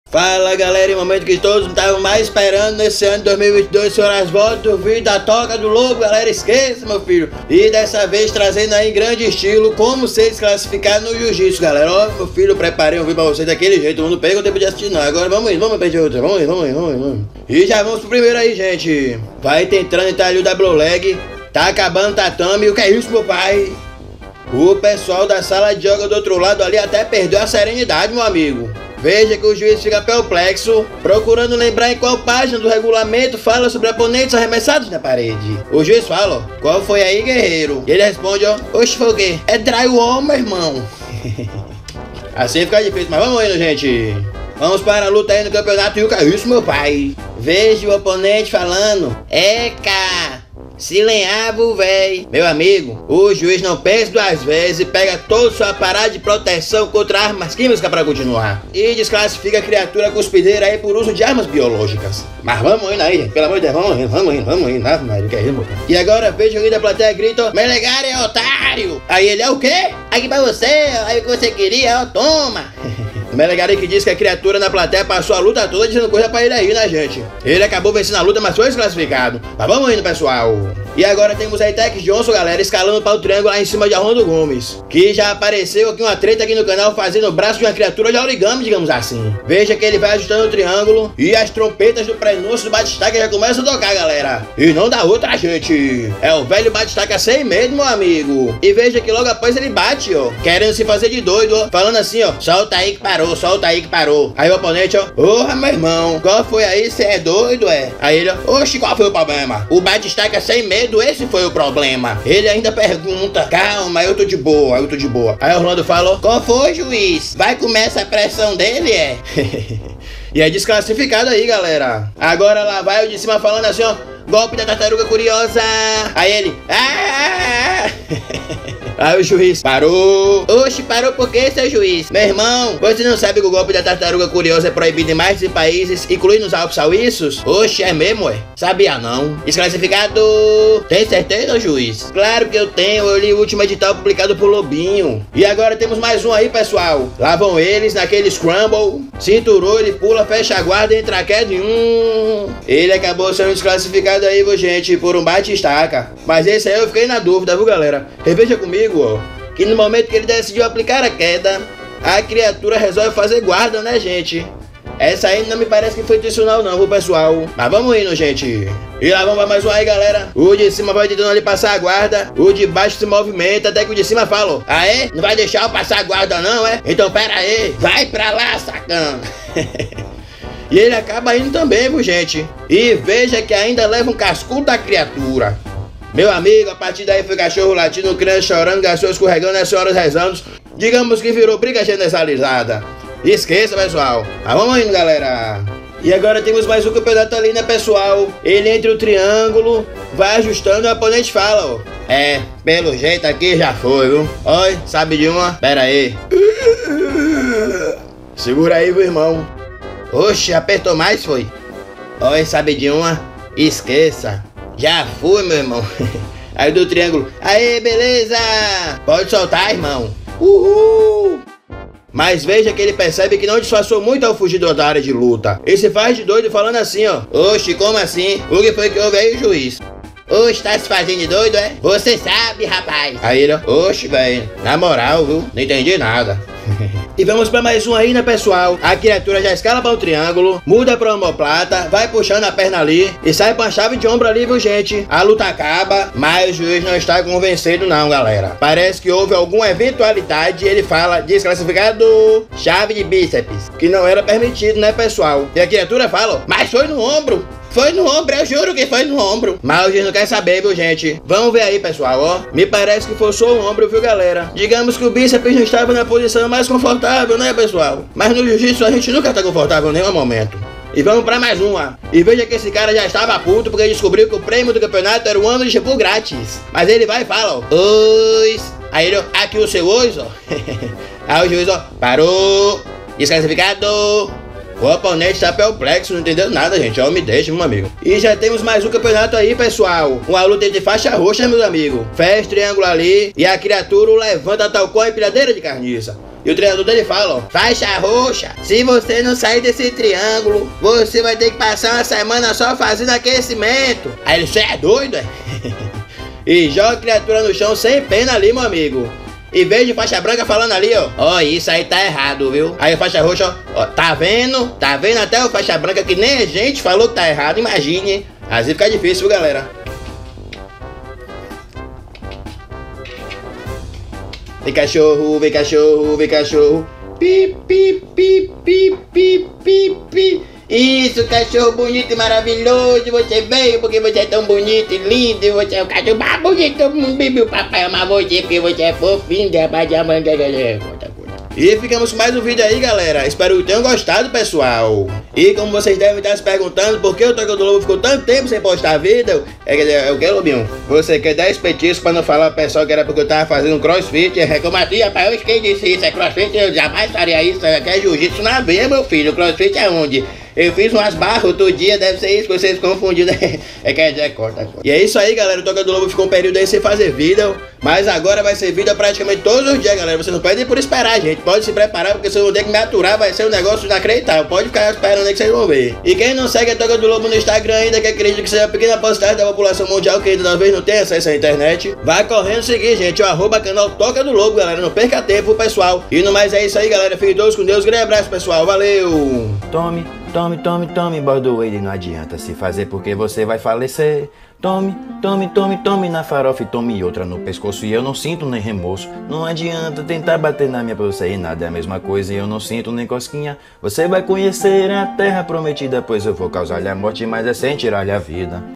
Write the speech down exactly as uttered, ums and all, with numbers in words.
Fala galera, em momento que todos estavam mais esperando nesse ano de dois mil e vinte e dois, senhoras, volta o vídeo da Toca do Lobo, galera, esqueça meu filho. E dessa vez trazendo aí em grande estilo como vocês classificar no jiu-jitsu, galera. Ó, meu filho, preparei um vídeo pra vocês daquele jeito, não pega o tempo de assistir não. Agora vamos indo, vamos pedir outra, vamos indo, vamos indo, vamos indo. E já vamos pro primeiro aí, gente. Vai tentando entrar ali o double leg, tá acabando o tatame, o que é isso, meu pai? O pessoal da sala de yoga do outro lado ali até perdeu a serenidade, meu amigo. Veja que o juiz fica perplexo, procurando lembrar em qual página do regulamento fala sobre oponentes arremessados na parede. O juiz fala, ó, qual foi aí, guerreiro? E ele responde, ó, oxe, foi o quê? É drywall, meu irmão. Assim fica difícil, mas vamos indo, gente. Vamos para a luta aí no campeonato e o que é isso, meu pai? Veja o oponente falando, eca, se lenhava, véi. Meu amigo, o juiz não pensa duas vezes e pega todo o seu aparato de proteção contra armas químicas para continuar. E desclassifica a criatura cuspideira aí por uso de armas biológicas. Mas vamos indo aí, gente. Pelo amor de Deus, vamos indo, vamos indo, vamos indo. Ave Maria, que é isso, meu pai? E agora veja o líder da plateia grita, Melegari é otário. Aí ele é o quê? Aqui pra você, aí o que você queria, ó, toma. O Melegari que diz que a criatura na plateia passou a luta toda dizendo coisa pra ele aí, né, gente? Ele acabou vencendo a luta, mas foi desclassificado. Mas vamos indo, pessoal. E agora temos aí Tex Johnson, galera, escalando para o triângulo lá em cima de Arrondo Gomes, que já apareceu aqui uma treta aqui no canal fazendo o braço de uma criatura de origami, digamos assim. Veja que ele vai ajustando o triângulo e as trompetas do prenúncio do Batistaca já começam a tocar, galera. E não dá outra, gente. É o velho Batistaca sem medo, meu amigo. E veja que logo após ele bate, ó, querendo se fazer de doido, ó, falando assim, ó, solta aí que parou, solta aí que parou. Aí o oponente, ó, porra, meu irmão, qual foi aí? Cê é doido, é? Aí ele, ó, oxe, qual foi o problema? O Batistaca sem medo, esse foi o problema. Ele ainda pergunta, calma, eu tô de boa, eu tô de boa. Aí o Orlando falou, qual foi, juiz? Vai comer essa pressão dele, é? E é desclassificado aí, galera. Agora lá vai o de cima falando assim, ó, golpe da tartaruga curiosa. Aí ele, ah! Aí o juiz parou. Oxe, parou por quê, seu juiz? Meu irmão, você não sabe que o golpe da tartaruga curiosa é proibido em mais de países, incluindo os Alpes Suíços? Oxe, é mesmo, é? Sabia não. Desclassificado. Tem certeza, juiz? Claro que eu tenho, eu li o último edital publicado por Lobinho. E agora temos mais um aí, pessoal. Lá vão eles naquele scramble. Cinturou, ele pula, fecha a guarda, entra a queda e hum. Ele acabou sendo desclassificado aí, viu, gente, por um bate-estaca. Mas esse aí eu fiquei na dúvida, viu, galera? Reveja comigo, ó, que no momento que ele decidiu aplicar a queda, a criatura resolve fazer guarda, né, gente? Essa aí não me parece que foi intencional não, viu, pessoal? Mas vamos indo, gente. E lá vamos pra mais um aí, galera. O de cima vai tentando ali passar a guarda, o de baixo se movimenta, até que o de cima falou, aê, não vai deixar eu passar a guarda não, é? Então pera aí, vai pra lá, sacana. E ele acaba indo também, viu, gente? E veja que ainda leva um cascudo da criatura. Meu amigo, a partir daí foi cachorro latindo, criança chorando, garçom escorregando, as senhoras rezando. Digamos que virou briga generalizada. Esqueça, pessoal. Mas vamos indo, galera. E agora temos mais um campeonato ali, né, pessoal? Ele entra o triângulo, vai ajustando e o oponente fala, ó. É, pelo jeito aqui já foi, viu? Oi, sabe de uma? Pera aí. Segura aí, meu irmão. Oxe, apertou mais, foi? Oi, sabe de uma? Esqueça. Já fui, meu irmão. Aí do triângulo, aê, beleza! Pode soltar, irmão. Uhul! Mas veja que ele percebe que não disfarçou muito ao fugir da área de luta. Ele se faz de doido falando assim, ó. Oxe, como assim? O que foi que houve aí, juiz? Oxe, tá se fazendo de doido, é? Você sabe, rapaz. Aí ele, ó. Oxe, velho. Na moral, viu? Não entendi nada. E vamos pra mais um aí, né, pessoal? A criatura já escala para o triângulo, muda pra omoplata, vai puxando a perna ali e sai com a chave de ombro ali, viu, gente? A luta acaba, mas o juiz não está convencido não, galera. Parece que houve alguma eventualidade e ele fala desclassificado chave de bíceps, que não era permitido, né, pessoal? E a criatura fala, mas foi no ombro. Foi no ombro, eu juro que foi no ombro. Mas o juiz não quer saber, viu, gente? Vamos ver aí, pessoal, ó. Me parece que foi só o ombro, viu, galera? Digamos que o bíceps não estava na posição mais confortável, né, pessoal? Mas no jiu-jitsu a gente nunca tá confortável em nenhum momento. E vamos pra mais uma. E veja que esse cara já estava puto porque descobriu que o prêmio do campeonato era um ano de shampoo grátis. Mas ele vai e fala, ó. Oi. Aí ele, ó, aqui o seu oi, ó. Aí o juiz, ó, parou. Desclassificado. O oponente está perplexo, não entendeu nada, gente. Ó, me deixa, meu amigo. E já temos mais um campeonato aí, pessoal. Uma luta de faixa roxa, meus amigos. Fecha triângulo ali e a criatura o levanta tal qual a empilhadeira de carniça. E o treinador dele fala, ó, faixa roxa, se você não sair desse triângulo, você vai ter que passar uma semana só fazendo aquecimento. Aí ele, você é doido, é? E joga a criatura no chão sem pena ali, meu amigo. E vejo faixa branca falando ali, ó, ó, isso aí tá errado, viu? Aí o faixa roxa, ó, ó, tá vendo? Tá vendo até o faixa branca que nem a gente falou que tá errado, imagine, hein? Assim fica difícil, viu, galera? Vem cachorro, vem cachorro, vem cachorro. Pi, pi, pi, pi, pi, pi, pi. Isso, cachorro bonito e maravilhoso. Você veio porque você é tão bonito e lindo. E você é o cachorro mais bonito do mundo. Bebê, o papai ama você porque você é fofinho. E ficamos com mais um vídeo aí, galera. Espero que tenham gostado, pessoal. E como vocês devem estar se perguntando por que o Toca do Lobo ficou tanto tempo sem postar vídeo, é, é o que, Lobinho? Você quer dez petiscos pra não falar pro pessoal que era porque eu tava fazendo crossfit? É como assim, rapaz? Eu esqueci disso. Isso é crossfit, eu jamais faria isso. É jiu-jitsu na veia, meu filho. Crossfit é onde? Eu fiz umas barras outro dia, deve ser isso que vocês confundiram. É que é corta, corta. E é isso aí, galera. O Toca do Lobo ficou um período aí sem fazer vídeo, mas agora vai ser vídeo praticamente todos os dias, galera. Vocês não podem ir por esperar, gente. Pode se preparar, porque vocês vão ter que me aturar. Vai ser um negócio inacreditável. Pode ficar esperando aí que vocês vão ver. E quem não segue a Toca do Lobo no Instagram ainda, que acredita que seja a pequena postagem da população mundial que ainda talvez não tenha acesso à internet, vai correndo seguir, gente. O arroba canal Toca do Lobo, galera. Não perca tempo, pessoal. E no mais é isso aí, galera. Fiquem todos com Deus. Grande abraço, pessoal. Valeu! Tome, tome, tome, tome, bordoeiro, não adianta se fazer porque você vai falecer. Tome, tome, tome, tome na farofa e tome outra no pescoço e eu não sinto nem remorso. Não adianta tentar bater na minha pra você e nada é a mesma coisa e eu não sinto nem cosquinha. Você vai conhecer a terra prometida, pois eu vou causar-lhe a morte, mas é sem tirar-lhe a vida.